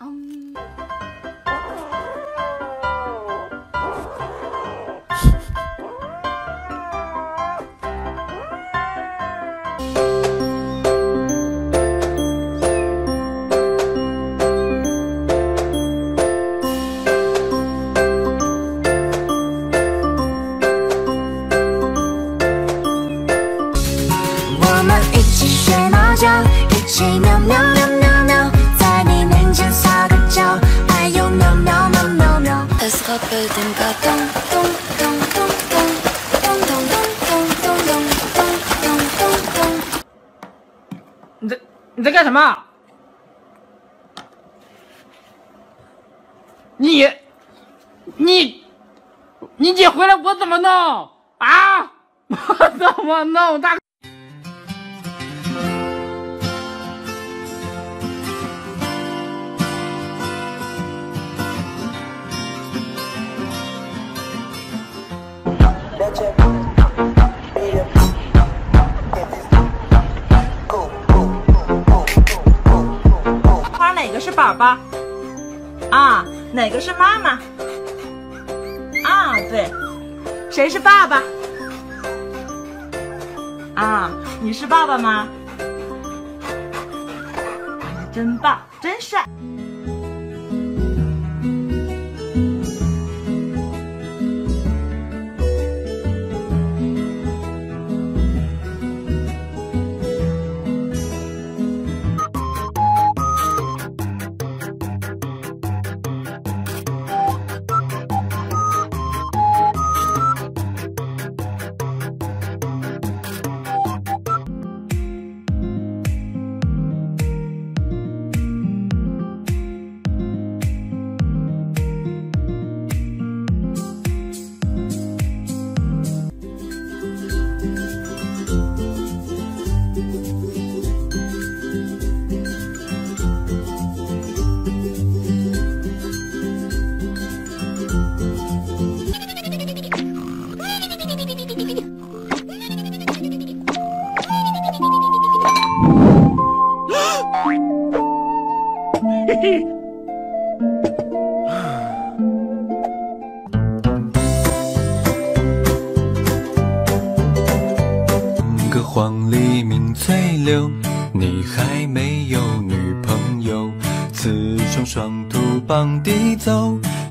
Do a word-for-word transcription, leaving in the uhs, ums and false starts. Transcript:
嗯。 我们一起睡猫觉，一起喵喵喵喵喵，在你面前撒个娇，还有喵喵喵喵喵。Let's go building个咚咚咚咚咚咚咚咚咚咚咚咚咚。 你在你在干什么？你你你姐回来我怎么弄啊？我怎么弄？大。 花哪个是宝宝？啊，哪个是妈妈？啊，对，谁是爸爸？啊，你是爸爸吗？真棒，真帅。 个黄鹂鸣翠柳，你还没有女朋友。雌雄双兔傍地走，